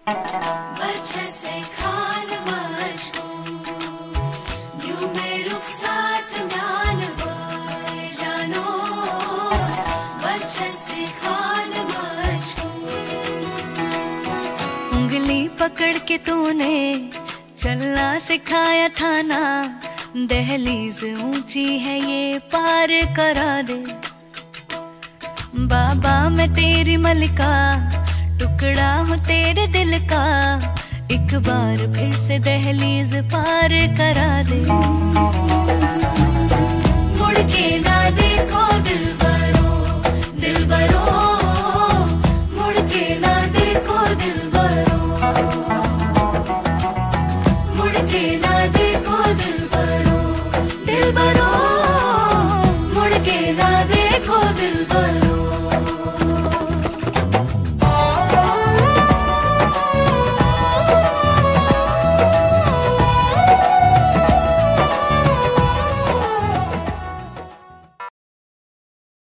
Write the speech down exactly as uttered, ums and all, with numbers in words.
बच्चे से खान यूं में रुख साथ म्यान जानो बच्चे से खान उंगली पकड़ के तूने चलना सिखाया था ना, दहलीज ऊंची है ये पार करा दे। बाबा मैं तेरी मलिका, टुकड़ा हूँ तेरे दिल का, एक बार फिर से दहलीज पार करा दे। मुड़ के ना देखो दिल बरो, दिल बरो